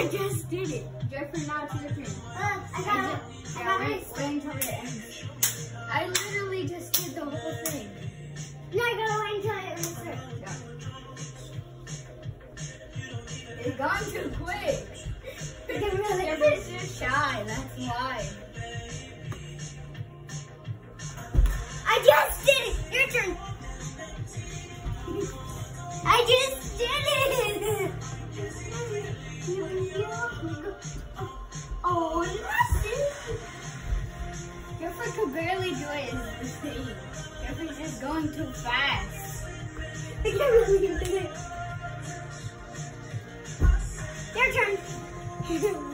I just did it. Jeffrey, now it's your turn. Wait until it ends. I literally just did the whole thing. No, I gotta wait until it ends. Yeah. It's gone too quick. Really Jeffrey's just shy, that's why. I just did it. Your turn. I just did it. Oh, nothing. Jeffrey could barely do it in the scene. Jeffrey's just going too fast. I can't really do it. Your turn.